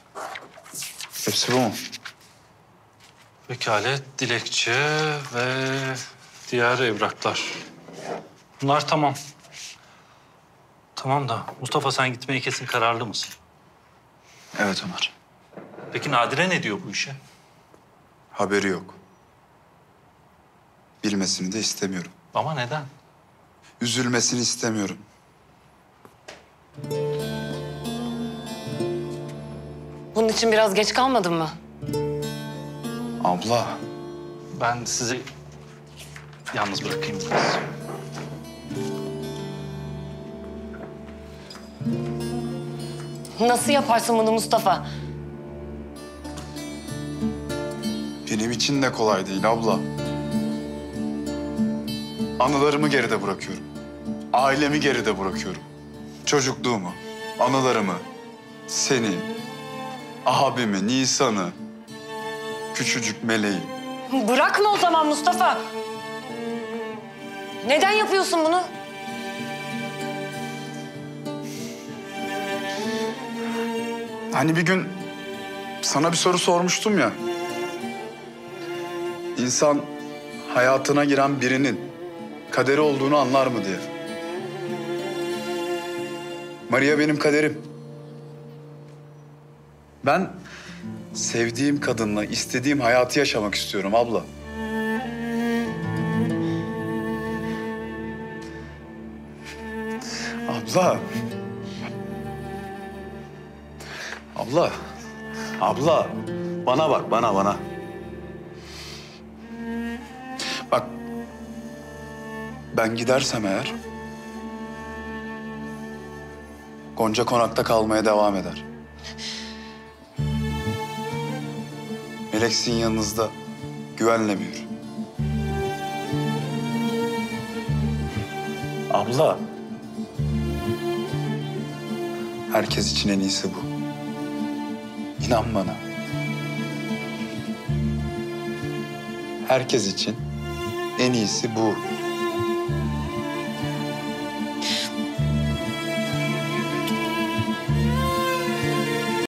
Hepsi bu mu? Vekalet, dilekçe ve diğer evraklar. Bunlar tamam. Tamam da Mustafa sen gitmeye kesin kararlı mısın? Evet Ömer. Peki Nadire ne diyor bu işe? Haberi yok. Bilmesini de istemiyorum. Ama neden? Üzülmesini istemiyorum. Bunun için biraz geç kalmadın mı? Abla, Ben sizi yalnız bırakayım biraz. Nasıl yaparsın bunu Mustafa? benim için de kolay değil abla. Anılarımı geride bırakıyorum. Ailemi geride bırakıyorum. Çocukluğumu, anılarımı, seni, abimi, Nisan'ı, küçücük meleği. Bırakma o zaman Mustafa. Neden yapıyorsun bunu? Hani bir gün sana bir soru sormuştum ya. İnsan hayatına giren birinin kaderi olduğunu anlar mı diye. Maria benim kaderim. Ben sevdiğim kadınla istediğim hayatı yaşamak istiyorum abla. Abla. Abla. Abla. Bana bak, bana. Bak. Ben gidersem eğer... Gonca konakta kalmaya devam eder. Melek sizin yanınızda güvenle büyür. Abla. Herkes için en iyisi bu. İnan bana. Herkes için en iyisi bu.